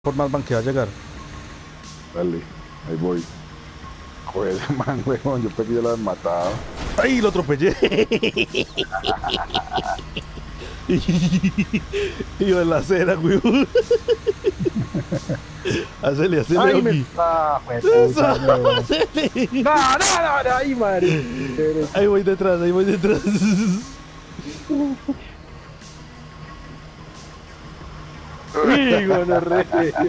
por más van que va a llegar. Dale, ahí voy. Joder, ese man, weón, yo pensé que ya lo habían matado. ¡Ay, lo atropellé! Iba en la acera, weón. Hacele, Ay, Oki. Hacele. No, ay, madre. Ahí voy detrás, ahí voy detrás. Hijo, no re.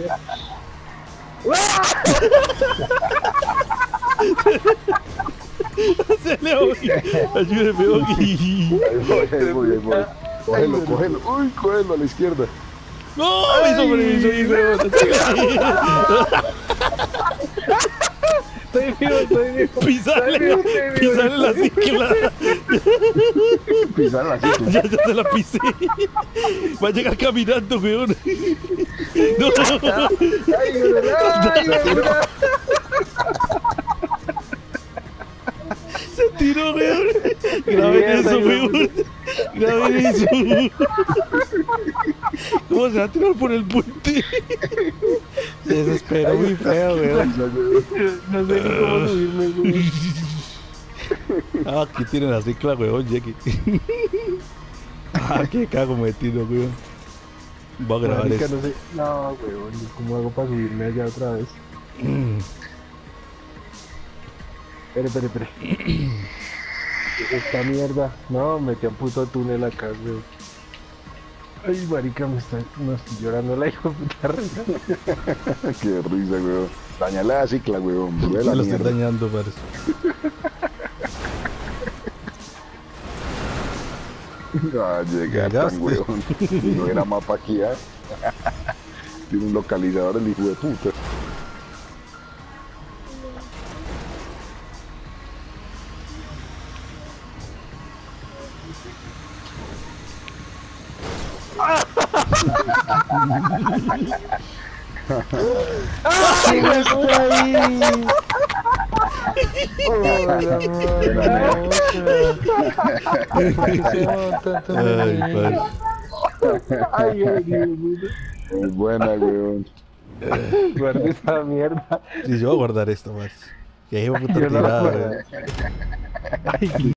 Hacele, Oki. Ayúdeme, Oki. Ahí voy. Cógelo. Uy, cógelo a la izquierda. ¡No! Me sobreviví, weón. Estoy vivo. Pisale la cicla. Pisar la cicla. Ya se la pisé. Va a llegar caminando, weón. No. Se tiró, weón. Graben eso, weón. Graben eso. ¿Cómo se va a tirar por el puente? Se desesperó muy feo, weón. No sé ni cómo subirme, güey. Ah, aquí tienen la cicla, weón, Jackie. Ah, qué cago metido, weón. Voy a grabar Marica, eso. no sé. No, weón, ¿cómo hago para subirme allá otra vez? Espere. Esta mierda. No, metí a un puto túnel acá, weón. Ay, marica, no estoy llorando la hijo de puta risa. Qué risa, weón. Dañale la cicla, weón. Me Vuelve la lo estoy mierda. dañando, parece. Ah, llegaste, Llegaste. weón. No era mapa aquí, ¿eh? Tiene un localizador el hijo de puta. ¡Ay, me estoy ahí! Ay, Ay, Dios mío. Muy buena, weón. Guarda esa mierda. Sí, yo voy a guardar esto, más. Que hijo de puta Yo no la tirada, guardo. weón.